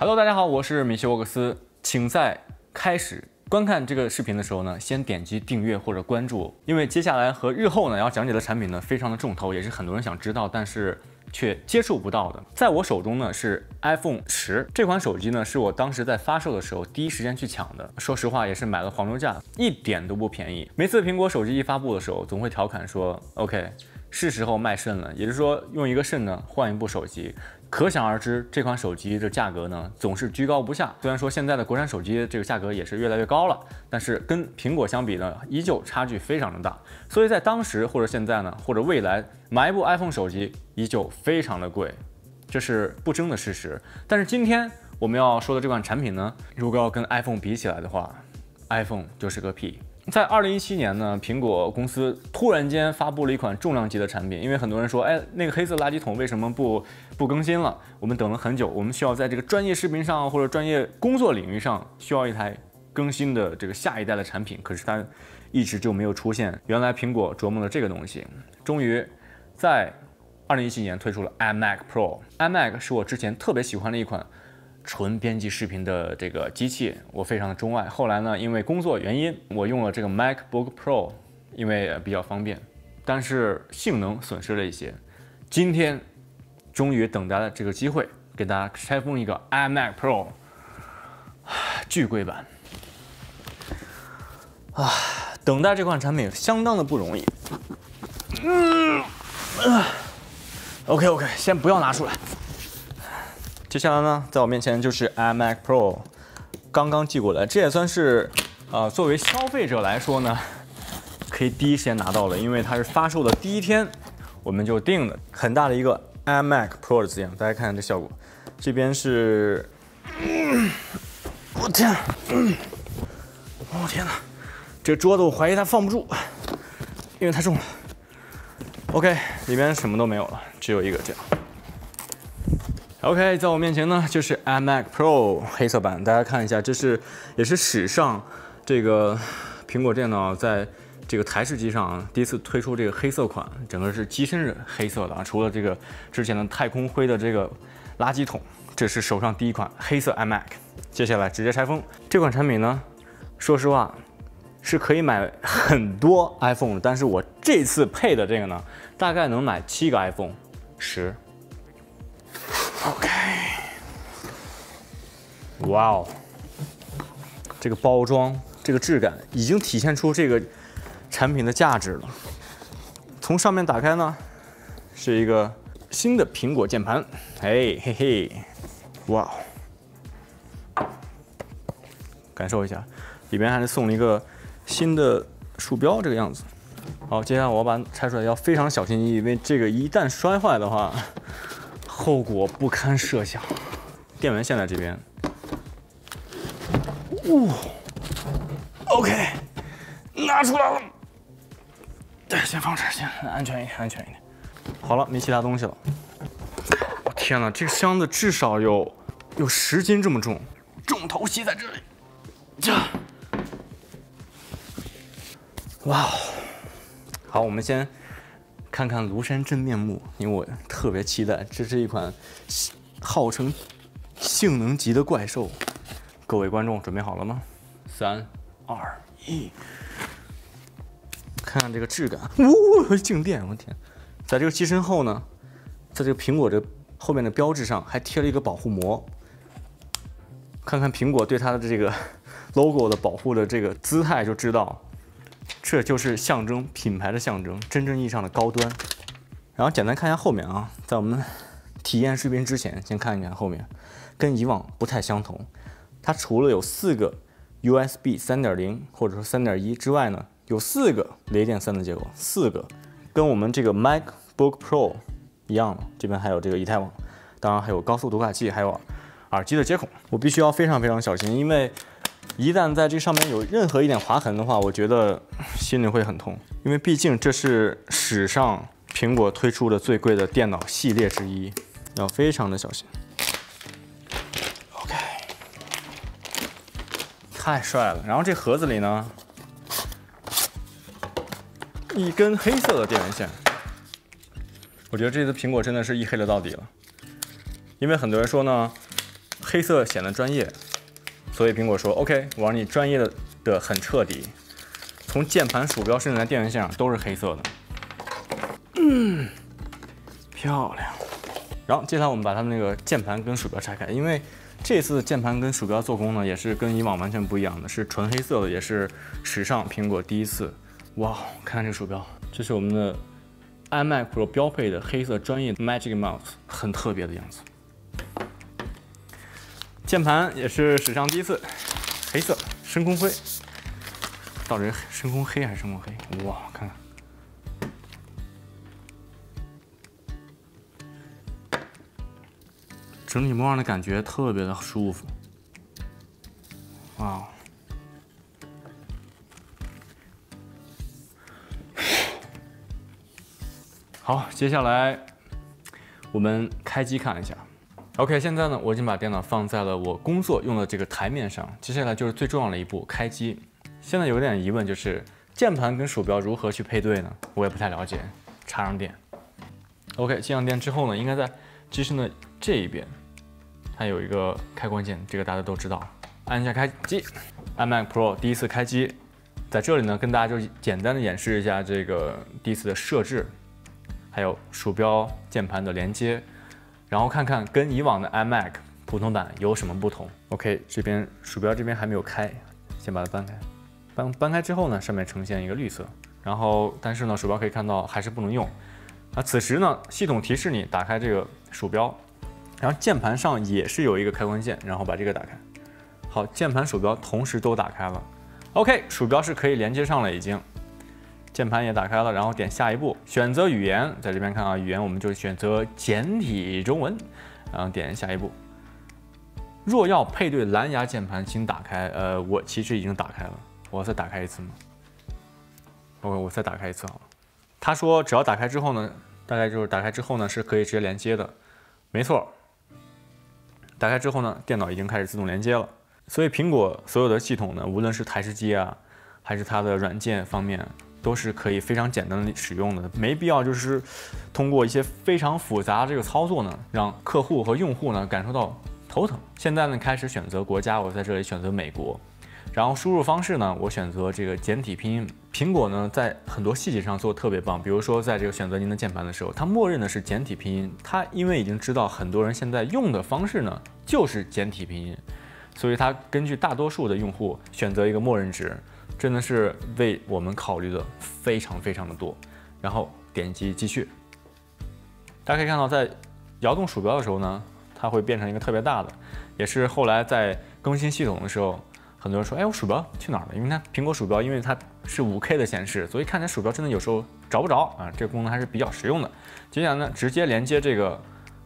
Hello， 大家好，我是米奇沃克斯，请在开始观看这个视频的时候呢，先点击订阅或者关注，因为接下来和日后呢要讲解的产品呢非常的重头，也是很多人想知道，但是却接触不到的。在我手中呢是 iPhone 10这款手机呢，是我当时在发售的时候第一时间去抢的。说实话，也是买了黄牛价，一点都不便宜。每次苹果手机一发布的时候，总会调侃说 ，OK， 是时候卖肾了，也就是说用一个肾呢换一部手机。可想而知，这款手机的价格呢总是居高不下。虽然说现在的国产手机这个价格也是越来越高了，但是跟苹果相比呢，依旧差距非常的大。所以在当时或者现在呢，或者未来买一部 iPhone 手机依旧非常的贵，这是不争的事实。但是今天我们要说的这款产品呢，如果要跟 iPhone 比起来的话 ，iPhone 就是个屁。在2017年呢，苹果公司突然间发布了一款重量级的产品，因为很多人说，哎，那个黑色垃圾桶为什么不更新了？我们等了很久，我们需要在这个专业视频上或者专业工作领域上需要一台更新的这个下一代的产品，可是它一直就没有出现。原来苹果琢磨了这个东西，终于在2017年推出了 iMac Pro。iMac 是我之前特别喜欢的一款纯编辑视频的这个机器，我非常的钟爱。后来呢，因为工作原因，我用了这个 MacBook Pro， 因为比较方便，但是性能损失了一些。今天终于等待了这个机会，给大家拆封一个 iMac Pro 巨贵版。等待这款产品相当的不容易。OK， 先不要拿出来。接下来呢，在我面前就是 iMac Pro， 刚刚寄过来，这也算是作为消费者来说呢，可以第一时间拿到了，因为它是发售的第一天我们就定的，很大的一个 iMac Pro 的字样，大家看看这效果。这边是，我天，我天哪，这个桌子我怀疑它放不住，因为太重了。OK， 里面什么都没有了，只有一个这样。OK， 在我面前呢就是 iMac Pro 黑色版，大家看一下，也是史上这个苹果电脑在这个台式机上第一次推出这个黑色款，整个是机身是黑色的啊，除了这个之前的太空灰的这个垃圾桶，这是手上第一款黑色 iMac。接下来直接拆封这款产品呢，说实话是可以买很多 iPhone 的，但是我这次配的这个呢，大概能买7个 iPhone 10。OK， 哇哦，这个包装，这个质感已经体现出这个产品的价值了。从上面打开呢，是一个新的苹果键盘，哎嘿嘿，哇哦，感受一下，里面还是送了一个新的鼠标，这个样子。好，接下来我把它拆出来要非常小心翼翼，因为这个一旦摔坏的话，后果不堪设想。电源线在这边。OK， 拿出来了。对，先放这儿，先安全一点，安全一点。好了，没其他东西了。我天哪，这个箱子至少有10斤这么重，重头戏在这里。这，哇哦！好，我们先看看庐山真面目，因为我特别期待，这是一款号称性能级的怪兽。各位观众准备好了吗？3、2、1，看看这个质感，静电，我天！在这个机身后呢，在这个苹果这后面的标志上还贴了一个保护膜。看看苹果对它的这个 logo 的保护的这个姿态，就知道这就是象征品牌的象征，真正意义上的高端。然后简单看一下后面啊，在我们体验视频之前，先看一看后面，跟以往不太相同。它除了有4个 USB 3.0 或者说3.1之外呢，有4个雷电3的接口，4个，跟我们这个 MacBook Pro 一样的。这边还有这个以太网，当然还有高速读卡器，还有耳机的接口。我必须要非常非常小心，因为一旦在这上面有任何一点划痕的话，我觉得心里会很痛，因为毕竟这是史上苹果推出的最贵的电脑系列之一，要非常的小心。OK， 太帅了。然后这盒子里呢，一根黑色的电源线，我觉得这次苹果真的是一黑了到底了，因为很多人说呢，黑黑色显得专业，所以苹果说 OK， 我让你专业的很彻底，从键盘、鼠标甚至连电源线上都是黑色的。漂亮。然后接下来我们把它们那个键盘跟鼠标拆开，因为这次键盘跟鼠标做工呢，也是跟以往完全不一样的，是纯黑色的，也是史上苹果第一次。哇，看看这个鼠标，这是我们的 iMac Pro 标配的黑色专业 Magic Mouse， 很特别的样子。键盘也是史上第一次，黑色深空灰，到底是深空黑还是深空黑？哇，看看。整体摸上的感觉特别的舒服，哇！好，接下来我们开机看一下。OK， 现在呢，我已经把电脑放在了我工作用的这个台面上，接下来就是最重要的一步，开机。现在有点疑问，就是键盘跟鼠标如何去配对呢？我也不太了解。插上电。OK， 接上电之后呢，应该在机身的这一边。它有一个开关键，这个大家都知道。按一下开机 ，iMac Pro 第一次开机，在这里呢，跟大家就简单的演示一下这个第一次的设置，还有鼠标、键盘的连接，然后看看跟以往的 iMac 普通版有什么不同。OK， 这边鼠标这边还没有开，先把它搬开。搬开之后呢，上面呈现一个绿色，然后但是呢，鼠标可以看到还是不能用。此时呢，系统提示你打开这个鼠标。然后键盘上也是有一个开关键，然后把这个打开。好，键盘、鼠标同时都打开了。OK， 鼠标是可以连接上了已经，键盘也打开了，然后点下一步，选择语言，在这边看啊，语言我们就选择简体中文，然后点下一步。若要配对蓝牙键盘，请打开。我其实已经打开了，我要再打开一次吗？ OK， 我再打开一次好了。他说只要打开之后呢，大概就是打开之后呢是可以直接连接的，没错。打开之后呢，电脑已经开始自动连接了。所以苹果所有的系统呢，无论是台式机啊，还是它的软件方面，都是可以非常简单的使用的，没必要就是通过一些非常复杂的这个操作呢，让客户和用户呢感受到头疼。现在呢，开始选择国家，我在这里选择美国。然后输入方式呢，我选择这个简体拼音。苹果呢，在很多细节上做得特别棒，比如说在这个选择您的键盘的时候，它默认的是简体拼音。它因为已经知道很多人现在用的方式呢就是简体拼音，所以它根据大多数的用户选择一个默认值，真的是为我们考虑的非常的多。然后点击继续，大家可以看到，在摇动鼠标的时候呢，它会变成一个特别大的，也是后来在更新系统的时候。很多人说，哎，我鼠标去哪儿了？因为它苹果鼠标，因为它是5K 的显示，所以看起来鼠标真的有时候找不着啊。这个功能还是比较实用的。接下来呢，直接连接这个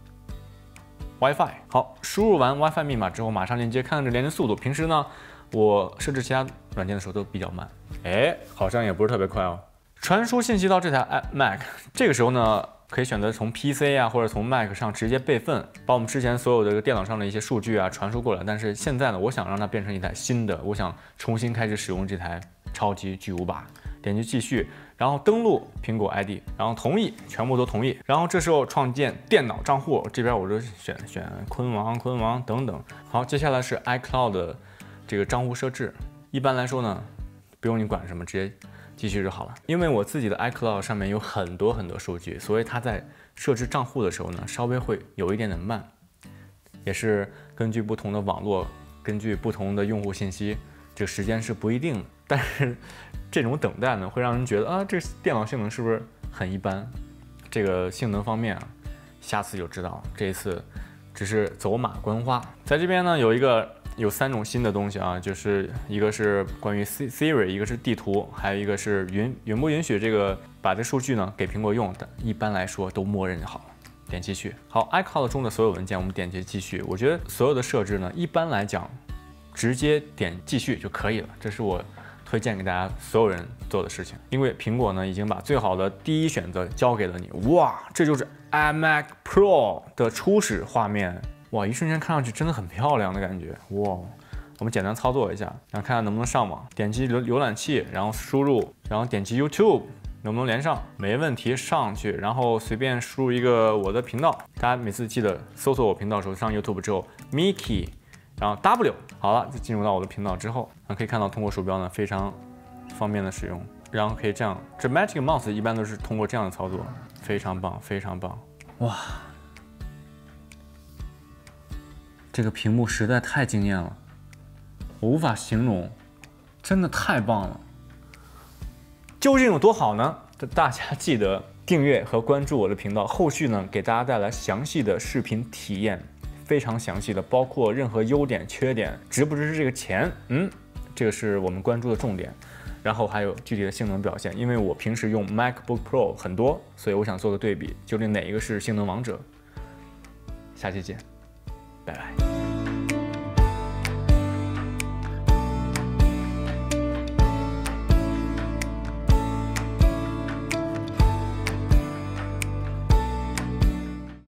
WiFi。好，输入完 WiFi 密码之后，马上连接，看看这连接速度。平时呢，我设置其他软件的时候都比较慢，哎，好像也不是特别快哦。传输信息到这台 Mac， 这个时候呢。可以选择从 PC 啊，或者从 Mac 上直接备份，把我们之前所有的电脑上的一些数据啊传输过来。但是现在呢，我想让它变成一台新的，我想重新开始使用这台超级巨无霸。点击继续，然后登录苹果 ID， 然后同意，全部都同意。然后这时候创建电脑账户，这边我就选坤王等等。好，接下来是 iCloud 的这个账户设置。一般来说呢，不用你管什么，直接。继续就好了，因为我自己的 iCloud 上面有很多数据，所以它在设置账户的时候呢，稍微会有一点慢，也是根据不同的网络，根据不同的用户信息，这个时间是不一定的。但是这种等待呢，会让人觉得啊，这电脑性能是不是很一般？这个性能方面啊，下次就知道了。这一次只是走马观花。在这边呢，有3种新的东西啊，就是一个是关于 Siri， 一个是地图，还有一个是允不允许这个把这数据呢给苹果用的。一般来说都默认好了，点继续。好 ，iCloud 中的所有文件我们点击继续。我觉得所有的设置呢，一般来讲直接点继续就可以了。这是我推荐给大家所有人做的事情，因为苹果呢已经把最好的第一选择交给了你。哇，这就是 iMac Pro 的初始画面。哇，一瞬间看上去真的很漂亮的感觉。哇，我们简单操作一下，然后看看能不能上网。点击浏览器，然后输入，然后点击 YouTube， 能不能连上？没问题，上去，然后随便输入一个我的频道。大家每次记得搜索我频道的时候，上 YouTube 之后 Mickey， 然后 W， 好了，就进入到我的频道之后，可以看到通过鼠标呢非常方便的使用，然后可以这样，这 Magic Mouse 一般都是通过这样的操作，非常棒，非常棒，哇！这个屏幕实在太惊艳了，我无法形容，真的太棒了。究竟有多好呢？大家记得订阅和关注我的频道，后续呢给大家带来详细的视频体验，非常详细的，包括任何优点、缺点，值不值这个钱，这个是我们关注的重点。然后还有具体的性能表现，因为我平时用 MacBook Pro 很多，所以我想做个对比，究竟哪一个是性能王者？下期见，拜拜。